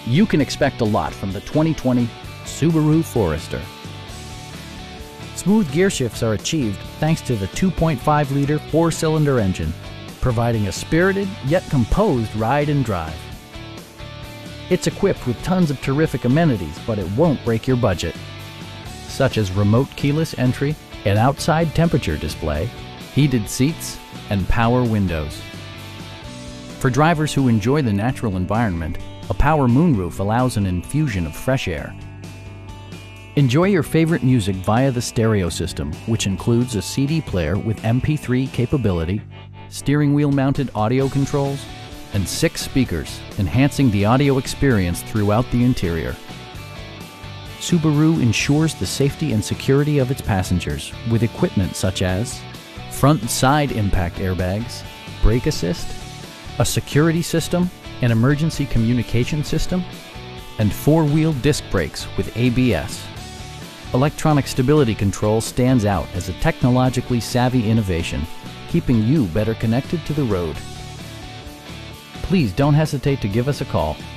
You can expect a lot from the 2020 Subaru Forester. Smooth gear shifts are achieved thanks to the 2.5-liter four-cylinder engine, providing a spirited yet composed ride and drive. It's equipped with tons of terrific amenities, but it won't break your budget, such as remote keyless entry, an outside temperature display, heated seats, and power windows. For drivers who enjoy the natural environment, a power moonroof allows an infusion of fresh air. Enjoy your favorite music via the stereo system, which includes a CD player with MP3 capability, steering wheel mounted audio controls, and 6 speakers, enhancing the audio experience throughout the interior. Subaru ensures the safety and security of its passengers with equipment such as front and side impact airbags, brake assist, a security system, an emergency communication system, and 4-wheel disc brakes with ABS. Electronic stability control stands out as a technologically savvy innovation, keeping you better connected to the road. Please don't hesitate to give us a call.